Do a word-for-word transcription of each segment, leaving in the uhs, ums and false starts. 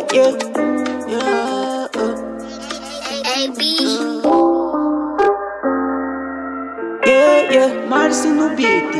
yeah, yeah. A B. Yeah, yeah, Marci no beat.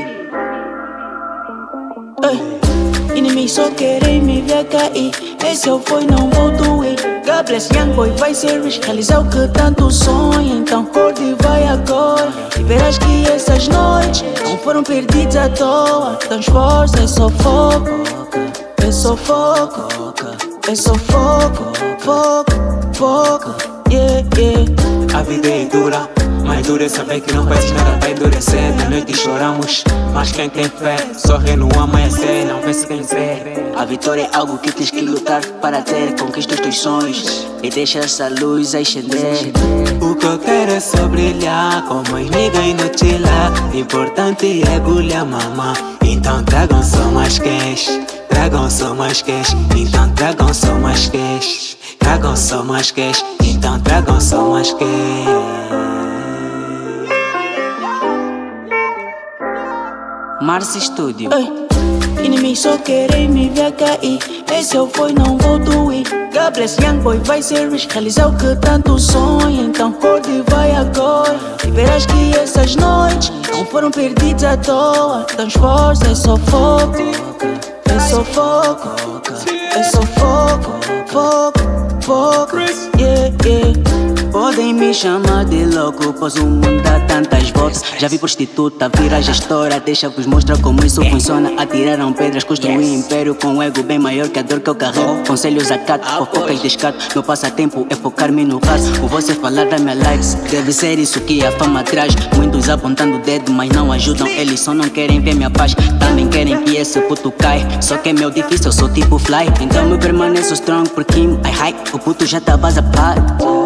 Ei, inimigos só querem me ver cair. Esse eu fui, não vou doer. God bless young boy, vai ser rich. Realizar o que tanto sonha. Então acorde e vai agora. E verás que essas noites não foram perdidas à toa. Então esforça, é só foco. É só foco. É só foco. Foco, foco. Yeah, yeah. A vida é dura, mais dura é saber que não fazes nada pra endurecer. Da noite choramos, mas quem tem fé sorri no amanhecer, não vê se tem fé. A vitória é algo que tens que lutar para ter. Conquista os teus sonhos e deixa essa luz ascender. O que eu quero é só brilhar, como as niggas e no chila. Importante é agulha, mamã. Então tragam só mais cash, tragam só mais cash. Então tragam só mais cash, tragam só mais cash. Então tragam só mais cash. Marci Studio. Ei, inimigos só querem me ver cair. Esse eu fui, não vou doer. God bless young boy, vai ser rich. Realizar o que tanto sonha. Então acorde e vai agora. E verás que essas noites não foram perdidas à toa. Então esforça, é só foco. É só foco. É só foco. Foco, foco. Yeah, yeah. Podem me chamar de louco, pois o mundo dá tantas voltas. Já vi prostituta, vira gestora, deixa-vos mostrar como isso funciona. Atiraram pedras, construí um império com um ego bem maior que a dor que eu carrego. Conselhos acato, fofocas descato. Meu passatempo é focar-me no caso. O você falar da minha likes, deve ser isso que a fama traz. Muitos apontando o dedo, mas não ajudam. Eles só não querem ver minha paz, também querem que esse puto cai. Só que é meu difícil, eu sou tipo fly. Então eu permaneço strong porque I high. O puto já tá vazapado.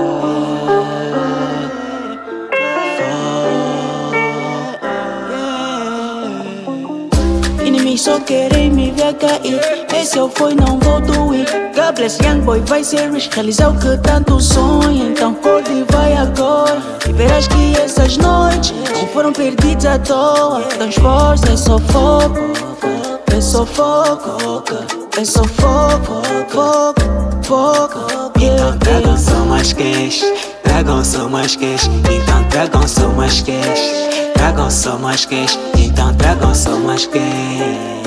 Inimigos só querem me ver cair. Esse eu fui, não vou doer. God bless young boy, vai ser rich. Realizar o que tanto sonha. Então acorde e vai agora. E verás que essas noites não foram perdidas à toa. Então esforça, é só foco. É só foco. É só foco. Foco, foco. Então tragam só mais cash, tragam só mais cash. Então tragam só mais cash, tragam só mais cash. Então tragam só mais cash.